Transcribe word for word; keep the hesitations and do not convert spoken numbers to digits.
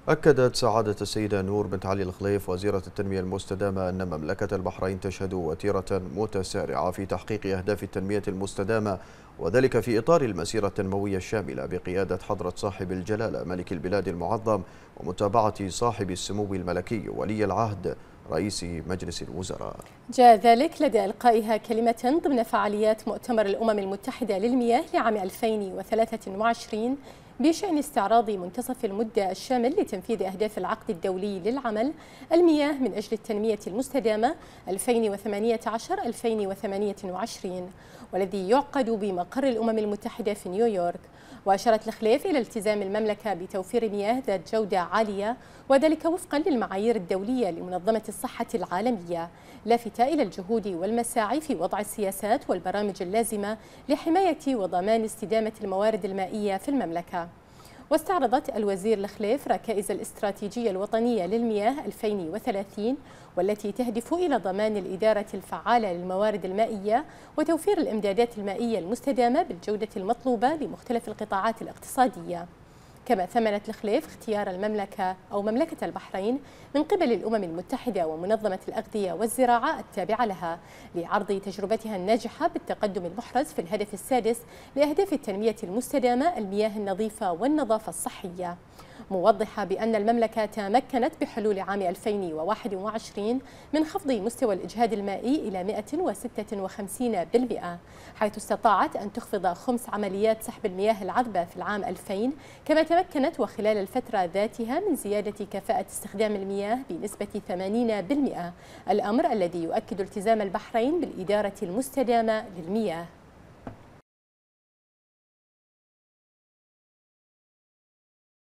أكدت سعادة السيدة نور بنت علي الخليف وزيرة التنمية المستدامة أن مملكة البحرين تشهد وتيرة متسارعة في تحقيق أهداف التنمية المستدامة، وذلك في إطار المسيرة التنموية الشاملة بقيادة حضرة صاحب الجلالة ملك البلاد المعظم ومتابعة صاحب السمو الملكي ولي العهد رئيس مجلس الوزراء. جاء ذلك لدى إلقائها كلمة ضمن فعاليات مؤتمر الأمم المتحدة للمياه لعام ألفين وثلاثة وعشرين بشأن استعراض منتصف المدة الشامل لتنفيذ أهداف العقد الدولي للعمل المياه من أجل التنمية المستدامة ألفين وثمانية عشر ألفين وثمانية وعشرين، والذي يعقد بمقر الأمم المتحدة في نيويورك. وأشارت الخليف إلى التزام المملكة بتوفير مياه ذات جودة عالية، وذلك وفقا للمعايير الدولية لمنظمة الصحة العالمية، لافتة إلى الجهود والمساعي في وضع السياسات والبرامج اللازمة لحماية وضمان استدامة الموارد المائية في المملكة. واستعرضت الوزير الخليف ركائز الاستراتيجية الوطنية للمياه ألفين وثلاثين، والتي تهدف إلى ضمان الإدارة الفعالة للموارد المائية وتوفير الإمدادات المائية المستدامة بالجودة المطلوبة لمختلف القطاعات الاقتصادية. كما ثمنت الخليف اختيار المملكة أو مملكة البحرين من قبل الأمم المتحدة ومنظمة الأغذية والزراعة التابعة لها لعرض تجربتها الناجحة بالتقدم المحرز في الهدف السادس لأهداف التنمية المستدامة المياه النظيفة والنظافة الصحية، موضحة بأن المملكة تمكنت بحلول عام ألفين وواحد وعشرين من خفض مستوى الإجهاد المائي إلى مئة وستة وخمسين بالمئة، حيث استطاعت أن تخفض خمس عمليات سحب المياه العذبة في العام ألفين، كما تمكنت وخلال الفترة ذاتها من زيادة كفاءة استخدام المياه بنسبة ثمانين بالمئة، الأمر الذي يؤكد التزام البحرين بالإدارة المستدامة للمياه.